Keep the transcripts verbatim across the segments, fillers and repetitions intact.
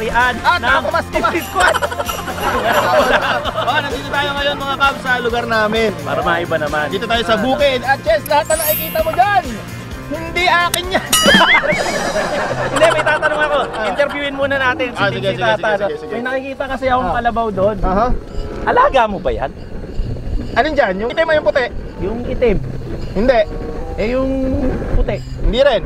ari-arian At ng kumas kumas squad. Oh, nandito tayo ngayon mga kabs sa lugar namin. Para maiba naman. Dito tayo sa bukid. At Chess, lahat na nakikita mo dyan, hindi akin yan. Hindi, may tatanong ako. Interviewin muna natin si Ah, Big sige, si sige, Tata. sige, sige, sige. May nakikita kasi akong Ah. kalabaw doon. Aha. Alaga mo ba yan? Anong dyan? Yung itim o yung puti? Yung itim. Hindi. Eh yung puti. Hindi rin.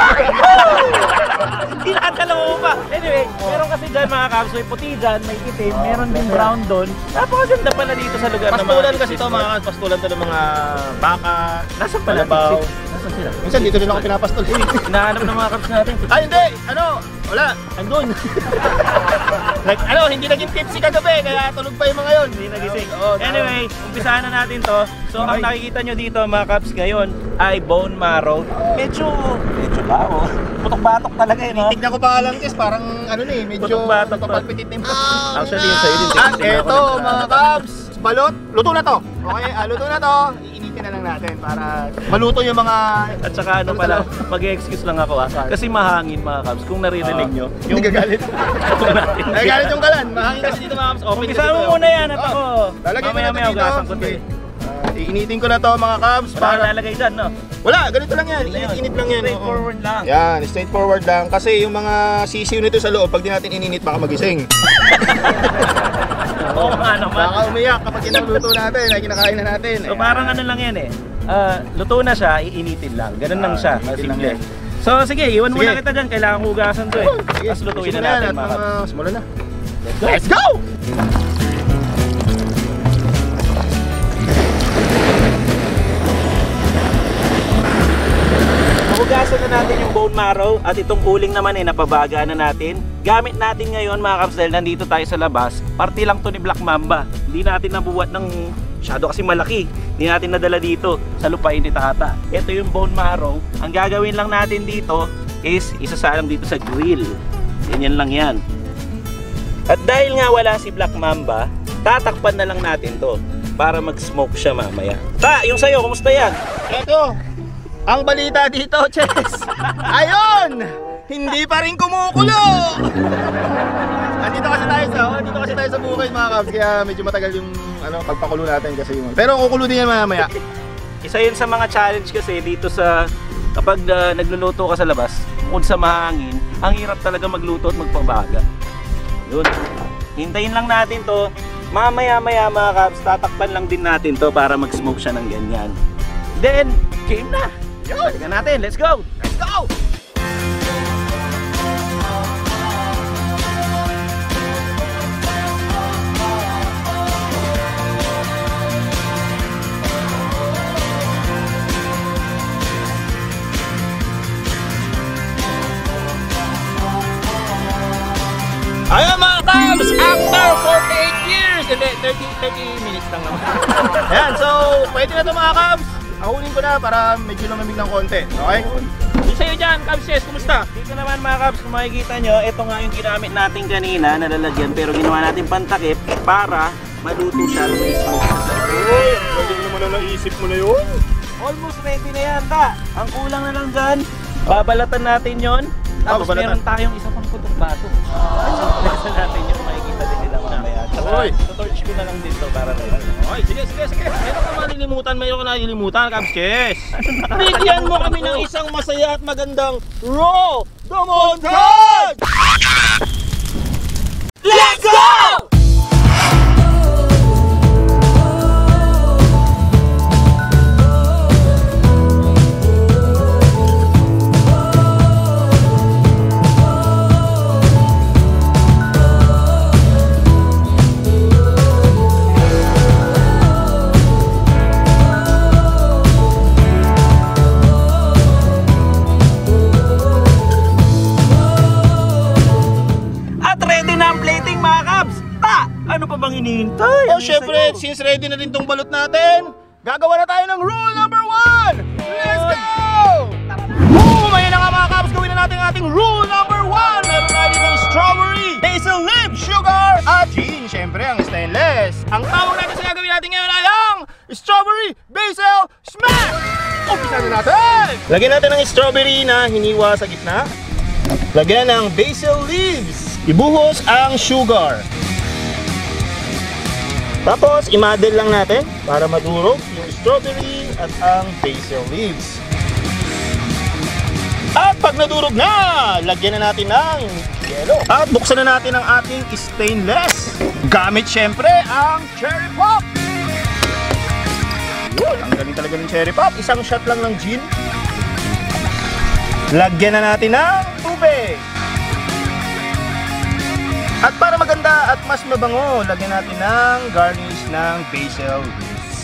Tinatanong mo pa. Anyway, meron kasi dyan mga kabs, may puti dyan, may itim, meron din brown doon. Napakaganda pala dito sa lugar Pastulan ng kasi to mga kabs. Pastulan to ng mga baka. Nasaan pala? Kalabaw. Nasaan sila? Minsan dito din ako pinapastol. Hinahanap ng mga kabs natin. Ay hindi! Ano? Wala. Andun. Like, ano, hindi naging tipsy kagabi, kaya tulog pa yung mga yun. Hindi nagising. Oo, Anyway, umpisahan na natin to. So, ang nakikita nyo dito mga kabs ngayon ay bone marrow. Medyo, medyo bao. Putok-batok talaga eh, no? Tignan ko pa lang, Chess, parang ano na eh, medyo Putok-batok pa. papalpitit na yung Actually, yung sa'yo din. At eto mga kabs, balot, luto na to. Okay, ah, luto na to. Iinitin na lang natin para maluto yung mga... At saka ano pala, mag-excuse lang ako ha. Kasi mahangin mga kabs. Kung naririnig nyo, Yung gagalit. yung natin. Nagagalit yung kalan. Mahangin kasi dito mga kabs. Open Umpisa mo muna yan at ako. Lalagyan ko na Mamaya-maya to dito. ugasan ko to eh. Ah, iinitin ko na to mga kabs. Para Para... lalagay dyan, no? Wala, ganito lang yan. Init-init lang yan. oo. Straightforward lang. Yan, straightforward lang. Kasi yung mga sisiw nito sa loob, pag di natin ininit, baka magising. Oo nga naman. Baka umiyak kapag kinuluto natin, ay kinakain na natin. So parang ano lang yan eh. Ah, luto na siya, iinitin lang. Ganun lang Ah, siya. iinitin lang Simple. yan. So sige, iwan Sige. muna kita dyan. Kailangan hugasan to eh. Tapos lutuin na natin mga kabs. kabs. Simulan na. Let's go! Hugasan na natin yung bone marrow at itong uling naman eh napabaga na natin. Gamit natin ngayon mga kabs dahil nandito tayo sa labas. Party lang to ni Black Mamba. Hindi natin nabuhat ng masyado kasi malaki. Hindi natin nadala dito sa lupain ni Tata. Ito yung bone marrow. Ang gagawin lang natin dito is isasalang dito sa grill. Ganyan lang yan. At dahil nga wala si Black Mamba, tatakpan na lang natin to para mag-smoke siya mamaya. Ta, yung sayo, kumusta yan? Eto, ang balita dito, Chess. Ayun! Hindi pa rin kumukulo! Andito kasi tayo sa, oh, dito kasi tayo sa bukid mga kabs, kaya medyo matagal yung ano, pagpakulo natin kasi yung... Pero kukulo din yan mamaya. Isa yun sa mga challenge kasi dito sa kapag uh, nagluluto ka sa labas, kung sa mahangin, ang hirap talaga magluto at magpabaga. Yun. Hintayin lang natin to. Mamaya-maya mga kabs, tatakpan lang din natin to para mag-smoke siya ng ganyan. Then, game na! Balikan natin, let's go! Let's go! Ayan mga kabs! After forty-eight years! Hindi, thirty, thirty minutes lang naman. Ayan, so pwede na ito mga kabs. Ahulin ko na para medyo lumamig ng konti. Okay? Yung sa'yo dyan, Kabs, yes, kumusta? Dito naman mga Kabs, kung makikita nyo, ito nga yung ginamit natin kanina, nalalagyan, pero ginawa natin pantakip para maluto siya at may smoke siya sa Uy, galing naman na naisip mo na yun. Almost ready na yan, ta. Ang kulang na lang dyan, babalatan natin yon. Ah, Tapos babalatan. meron tayong isa pang putok bato. Surpresa natin yung makikita din nila mamaya. Saka, Uy. tutorch ko na lang dito para naman. Okay, sige, sige, sige. Meron ka malilimutan, meron ka nalilimutan, Kabs Chess. Bigyan mo kami ng isang masaya at magandang Raw the Montage! Let's go! Ano pa bang hinihintay? Oh, syempre, since ready na rin tong balot natin, gagawa na tayo ng rule number one! Let's go! Boom! Ayan na nga mga Kabs, gawin na natin ang ating rule number one! Meron na din ng strawberry, basil leaf, sugar, at gin. Syempre, ang stainless. Ang tawag natin sa gagawin natin ngayon ay ang strawberry basil smash! Umpisa na natin! Lagyan natin ng strawberry na hiniwa sa gitna. Lagyan ng basil leaves. ibuhos ang sugar. Tapos, i-muddle lang natin para madurog yung strawberry at ang basil leaves. At pag nadurog na, lagyan na natin ng yelo. At buksan na natin ang ating stainless. Gamit syempre ang cherry pop. Yun, ang galing talaga ng cherry pop. Isang shot lang ng gin. Lagyan na natin ng tubig. At para maganda at mas mabango, lagyan natin ng garnish ng basil leaves.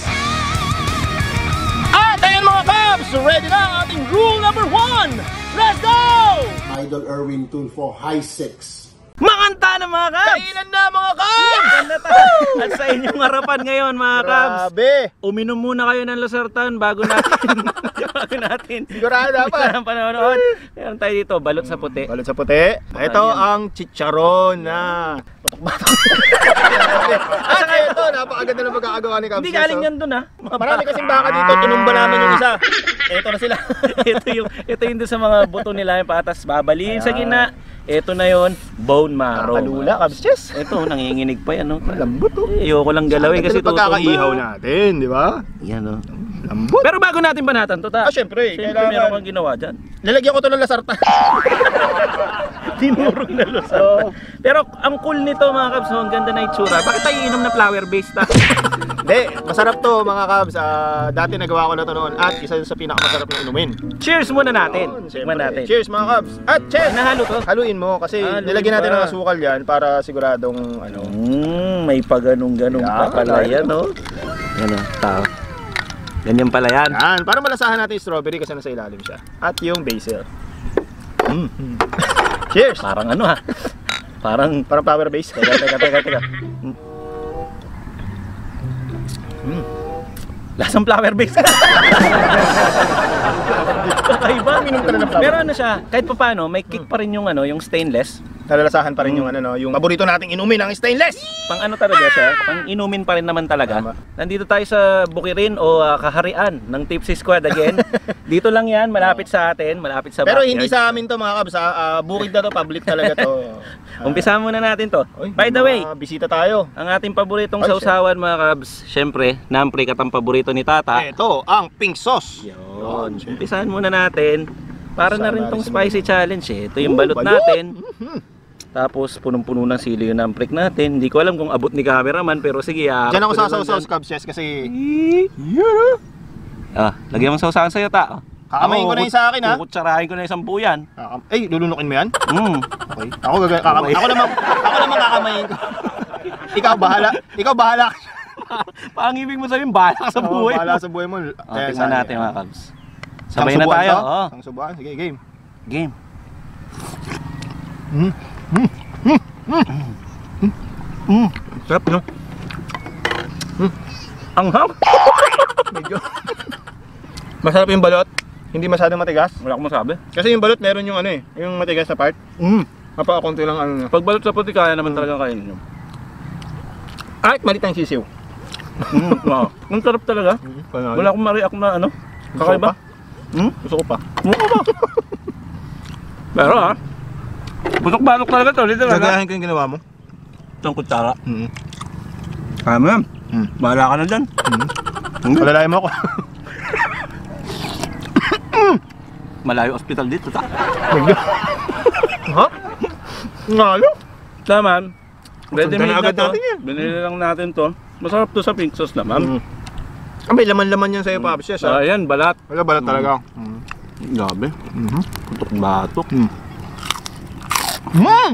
At ayan mga Cubs, ready na ang ating rule number one. Let's go! Idol Erwin Tulfo, high six. Manganta na mga Cubs! Kailan na mga Cubs? Ganda tayo! At sa inyong harapan ngayon mga Cubs, Grabe! uminom muna kayo ng Losartan bago natin bago natin Sigurado dapat. ang panonood. Meron tayo dito, balot sa puti. Balot sa puti. Ito ang chicharon na batok-batok. At ito, napakaganda na magkakagawa ni Cubs. Hindi galing yan dun ha. Marami kasing baka dito, tinumba namin yung isa. Ito na sila. ito yung ito yung doon sa mga buto nila yung patas babaliin sa gina. Ito na yon, bone marrow. Kalula, Cubs chess. Ito, nanginginig pa yan. No? Lambot oh. Eh, ayoko lang galawin kasi tutumba. pagkakaihaw natin, di ba? Yan o. Lambot. Pero bago natin banatan to ta. Ah, syempre, Siyempre kailangan- meron kang ginawa dyan. Lalagyan ko to ng lasartan. Tinurong na Losartan. Pero ang cool nito mga Cubs, oh, ang ganda na itsura. Bakit tayo inom na flower based ta? Hindi, masarap to mga Cubs. Ah, dati nagawa ko na to noon at isa yun sa pinakamasarap na inumin. Cheers muna natin. Yun, Tikman syempre. natin. Cheers mga Cubs. At cheers! Nahalo to. Haluin mo kasi Ah, haluin nilagyan natin pa. ng asukal yan para siguradong ano. Mm, may paganong-ganong Yan, pa pala yan, no? Yan o, tao. Ganyan pala yan. Yan, para malasahan natin yung strawberry kasi nasa ilalim siya. At yung basil. Mm. Cheers! Parang ano ha? Parang... Parang power base. Teka, teka, teka, teka. Mm. Lasang flower base. Kakaiba. Minum ka na ng flower. Pero ano siya, kahit pa paano, may kick pa rin yung ano, yung stainless. Nalalasahan pa rin yung ano no, yung paborito nating inumin ang stainless. Pang ano talaga siya, pang inumin pa rin naman talaga. Tama. Nandito tayo sa Bukirin o ah, kaharian ng Tipsy Squad again. Dito lang yan, malapit sa atin, malapit sa Pero backyard. hindi sa amin to mga Cubs, ah, ah, bukid na to, public talaga to. Ah, Umpisa muna natin to. oy, By the may way, mga bisita tayo. ang ating paboritong Ay, sausawan mga Cubs, syempre, nampre at ang paborito ni Tata. Ito ang pink sauce. Yun. Umpisahan muna natin. Para na Saan rin tong natin spicy challenge eh. Ito yung Oh, balot balot. natin. Mhm. Tapos punong-puno ng sili yung namprik natin. Hindi ko alam kung abot ni cameraman pero sige ah. Diyan ako sasawsaw sa Cubs chess kasi Ah, lagyan mo sausawan sa'yo ta. kakamayin ko na yung sa akin ha. Kukutsarahin ko na yung sampu yan. Kakam- Ay, lulunukin mo yan? Mm. Okay. Ako gaga kakam Okay. ako naman ako naman kakamayin ko. Ikaw bahala. Ikaw bahala. Pangibig mo sabihin, bahala ka sa Oo, buhay bahala mo. sa buhay mo. Oh, tingnan natin mga Cubs. Isang Sabay na subuan tayo. to? Oh. Isang subuan. Sige, game. Game. Mm. Mm. Mm. Mm. Mm. Sarap no? Anghang. Medyo. Masarap yung balot. Hindi masyadong matigas. Wala akong masabi. Kasi yung balot meron yung ano eh, yung matigas na part. Mm. Napakakunti lang ano. Pag balot sa puti, kaya naman talaga kainin nyo. Kahit malit ang sisiw. Mm. Wow. Ang sarap talaga. Wala akong ma-react na ano. Kakaiba. Hmm? Gusto ko pa. Mukha ba? Pero ha, butok-balok talaga to, literal ha. Gagayahin ko yung ginawa mo. Itong kutsara. Mm. Kaya mo yan. Mm. Bahala ka na dyan. Mm. Palalayan mo ako. Malayo ospital dito, ta. Ha? Ngalo? Naman, ready Punta na made na agad to. natin yan. Binili lang natin to. Masarap to sa pink sauce naman. Mm. Ah, may laman-laman yan sa'yo, Paps. Yes, Ah, ha? yan, balat. Wala balat talaga. Mm. Gabi. Mhm. Putok-batok. Mm. Mm!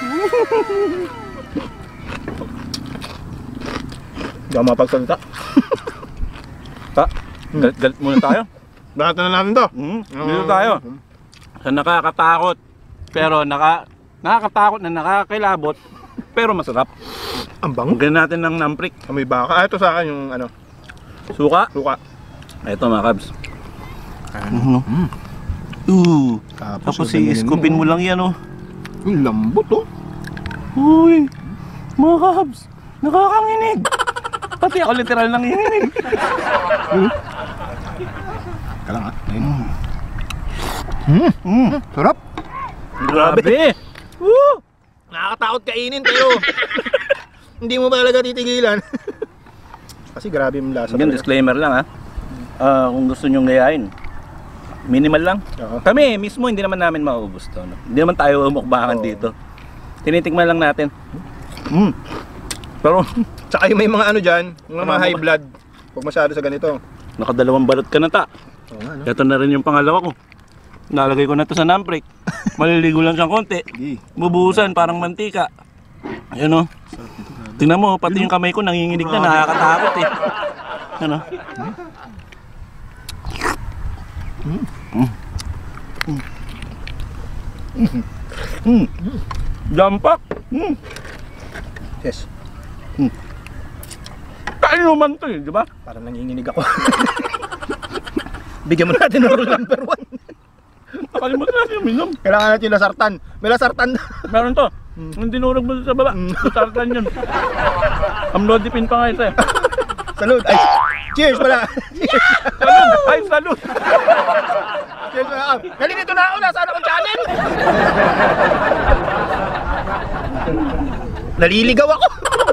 Hindi ako mapagsalita. Ta, galit-galit muna tayo. Lahat na natin to. Mm, dito tayo. Sa nakakatakot. Pero naka, nakakatakot na nakakilabot. Pero masarap. Ang bango. Huwag natin ng namprik. Amoy baka. Ah, ito sa akin yung ano, Suka. suka. Ito mga Cubs. Ano? Mm. Uh, Tapos, tapos i-scoopin mo lang yan oh. Uy, lambot oh. Uy, mga Cubs, nakakanginig. Pati ako literal nanginginig. Kala nga. Ayun. Mm. Mm. Sarap. Grabe. Woo! Nakakatakot nakakatakot kainin pero hindi mo talaga titigilan. Kasi grabe yung lasa. Again, disclaimer lang ha. Ah, kung gusto nyong gayahin, minimal lang. Oo. Kami mismo hindi naman namin mauubos to. No? Hindi naman tayo umukbakan Oo. dito. Tinitikman lang natin. Mm. Pero Tsaka yung may mga ano dyan, yung mga high blood. Huwag masyado sa ganito. nakadalawang balot ka na ta. Oo nga, no? Ito na rin yung pangalawa ko. Nalagay ko na to sa namprik. Maliligo lang siyang konti. Sige. Bubuhusan parang mantika. Ayan o. Tingnan mo, pati yung kamay ko nanginginig na, nakakatakot eh. Ano? Mm. Mm. Mm. Jampak. Mm. Yes. Kain naman to eh, di ba? Parang nanginginig ako. Bigyan mo natin ng rule number one. Nakalimutan natin yung minom. Kailangan natin yung lasartan. May lasartan. Meron to. Yung dinurog mo sa baba. Tusartan yun. Amlodipin pa nga isa eh. Salud. Ay, cheers pala. Cheers. Salud! Ay, salud! Cheers pala. Nalilito na ako. Nasaan akong channel? Naliligaw ako.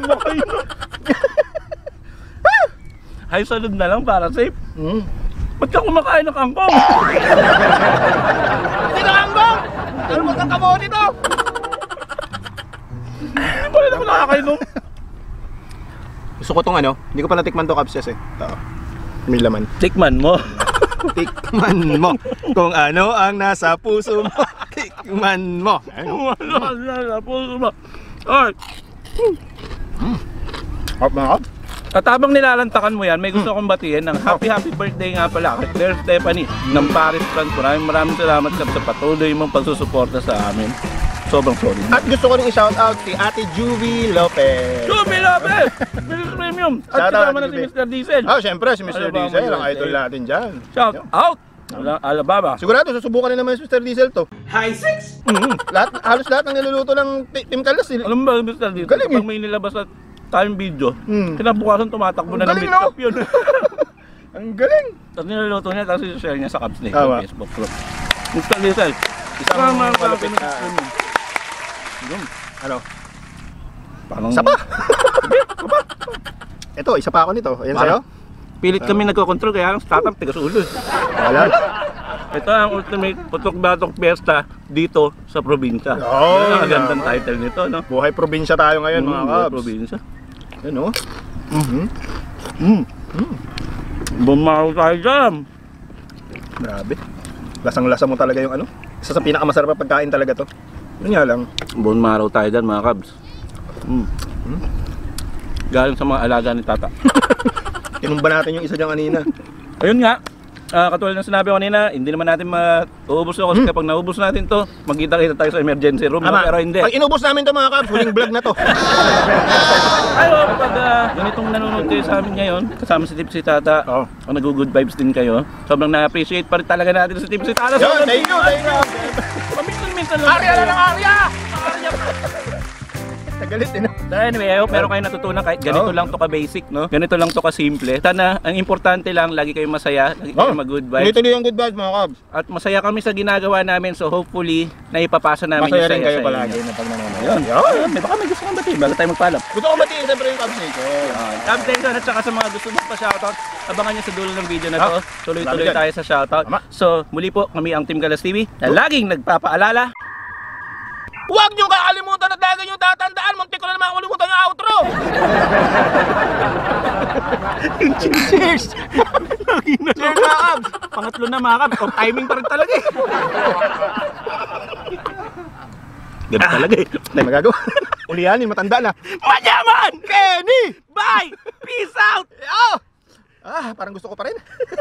Ay, salud na lang para safe. Mm. Ba't ka kumakain ng kangkong? Hindi ka kambong! Ano ba kang kamote to? Hindi pa rin ako nakakainom. Gusto ko tong ano, hindi ko pa natikman to kapses eh. Ito. May laman. Tikman mo. Tikman mo kung ano ang nasa puso mo. Tikman mo. Wala na puso mo. Alright. Hop mga hop. At habang nilalantakan mo yan, may gusto kong batiin ng happy happy birthday nga pala kay Claire Stephanie ng Paris, France. Maraming maraming salamat ka sa patuloy mong pagsusuporta sa amin. Sobrang solid. At gusto ko rin i-shout out si Ate Juvie Lopez. Jumi Lopez! Mister Premium! At Shout out, kasama na si Juvie. Mister Diesel. Oh, syempre si Mister Alabama Diesel, ang U S A. idol natin dyan. Shout out! Wala, Alabama. Sigurado susubukan na naman si Mister Diesel to. High six! Mhm. Lahat, halos lahat ng niluluto ng Ti- Team Kalas. eh. Alam mo ba, Mister Diesel, Galing kapag eh. may nilabas sa tayong video, Hmm. kinabukasan tumatakbo na ng Galing, makeup no? yun. Ang galing. Tapos niluluto niya, tapos i-share niya sa Cubs Snake Tama. sa Facebook group. Mister Diesel, Isang Tama, malupit tama, na... Premium. Yun. Ano? Parang Isa pa? Ito, isa pa ako nito. Ayan sa'yo? pilit kami nagkocontrol, kaya lang tatang tigas ulo. Wala. Ito ang ultimate putok-batok fiesta dito sa probinsya. Oh, Yan ang gandang naman. title nito, no? Buhay probinsya tayo ngayon mga Mm, kabs. probinsya. Yan o. Mm. Mm. Bumaro tayo dyan. Grabe. Lasang-lasa mo talaga yung ano. Isa sa pinakamasarap na pagkain talaga to. Yun nga lang. Bone marrow tayo dyan mga kabs. Mm. Galing sa mga alaga ni Tata. Tinumba natin yung isa dyan kanina. Ayun nga, ah, katulad ng sinabi ko kanina, hindi naman natin mauubos to kasi kapag naubos natin to, magkita-kita tayo sa emergency room. No? Pero hindi. Pag inubos namin to mga kabs, huling vlog na to. Ayo, pag ah, ganitong nanonood kayo sa amin ngayon, kasama si Tipsy Tata, Oo. oh. nag-good vibes din kayo. Sobrang na-appreciate pa rin talaga natin si Tipsy Tata. Yun, thank you, thank you. Paminsan-minsan lang. Arya na ng Arya! Tagalit din. So anyway, I hope meron kayong natutunan kahit ganito Oo. lang to ka-basic, no? Ganito lang to ka-simple. Sana, ang importante lang, lagi kayong masaya, lagi kayong mag-good vibes. Tuloy-tuloy ang good vibes mga kabs. At masaya kami sa ginagawa namin, so hopefully, naipapasa namin Masaya yung rin saya kayo sa palagi inyo. na pag nanonood. Yun, yun. May baka may gusto kang batiin bago tayo magpaalam. Gusto ko batiin siyempre yung kabs nation. Cubs Nation at saka sa mga gusto mong pa-shoutout, abangan nyo sa dulo ng video na to. Ah, Tuloy-tuloy dami dyan. tayo sa shoutout. Tama. So, muli po, kami ang Team Galas T V na laging nagpapaalala. Huwag niyong kakalimutan at lagi niyong tatandaan. Muntik ko na naman makalimutan yung outro. Cheers! Cheers mga kabs! Pangatlo na mga Cubs, on timing pa rin talaga eh. Ganun talaga eh. Hindi magagawa. Ulianin, matanda na. Mayaman! Kenny! Bye! Peace out! Oh! Ah, parang gusto ko pa rin.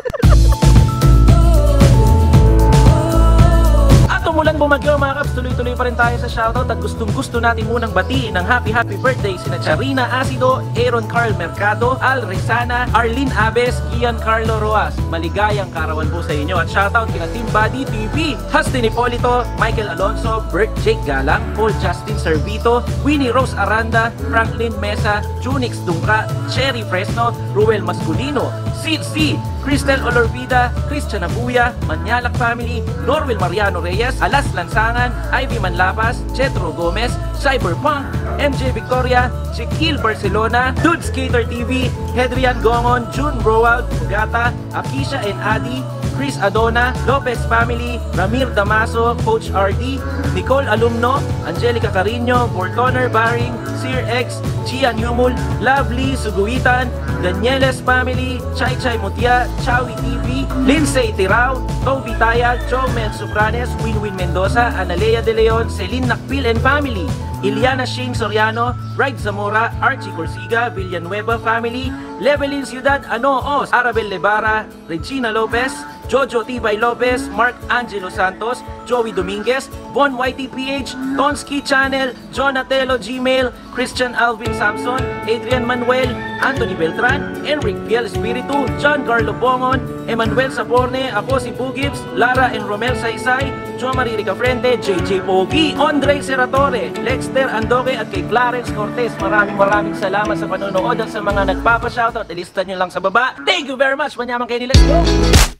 At umulan bumagyo mga Cubs, tuloy-tuloy pa rin tayo sa shoutout at gustong gusto natin munang batiin ng happy happy birthday sina Charina Acido, Aaron Carl Mercado, Al Rezana, Arlene Abes, Ian Carlo Roas. Maligayang karawan po sa inyo at shoutout kina Team Buddy T V, Justin Hipolito, Michael Alonso, Bert Jake Galang, Paul Justin Servito, Winnie Rose Aranda, Franklin Mesa, Junix Dungka, Cherry Fresno, Ruel Masculino, Sid C, Cristel Olorbida, Christian Abuya, Manyalak Family, Norwil Mariano Reyes, Alas Lansangan, Ivy Manlapas, Chetro Gomez, Cyberpunk, M J Victoria, Chiquil Barcelona, Dude Skater T V, Hedrian Gongon, June Roald, Gata, Akisha and Adi, Chris Adona, Lopez Family, Ramir Damaso, Coach R D, Nicole Alumno, Angelica Carino, Bortoner Baring, Sir X, Gian Yumul, Lovely Suguitan, Danieles Family, Chai Chai Mutia, Chawi T V, Lindsay Tirao, Toby Taya, Joe Men Supranes, Winwin Mendoza, Analea De Leon, Celine Nakpil and Family, Iliana Shane Soriano, Ride Zamora, Archie Corsiga, Villanueva Family, Levelin Ciudad Anoos, Arabel Lebara, Regina Lopez, Jojo Tibay Lopez, Mark Angelo Santos, Joey Dominguez, Von Y T P H, Tonsky Channel, Jonatello Gmail, Christian Alvin Samson, Adrian Manuel, Anthony Beltran, Enric Piel Espiritu, John Carlo Bongon, Emmanuel Saborne, ako si Boo Gibbs, Lara and Romel Saysay, Jo Marie Ricafrente, J J Pogi, Andre Seratore, Lexter Andoque at kay Clarence Cortez. Maraming maraming salamat sa panonood at sa mga nagpapa-shoutout. Ilista nyo lang sa baba. Thank you very much. Manyaman kayo ni Let's Go!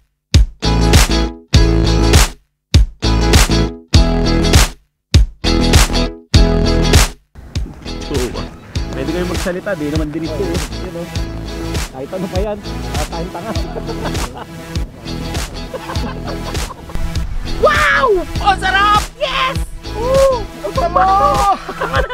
Pwede kayo magsalita, di naman din ito. You know, kahit ano pa yan, tayong tanga. Wow! Oh, sarap! Yes! Woo! Ang tama!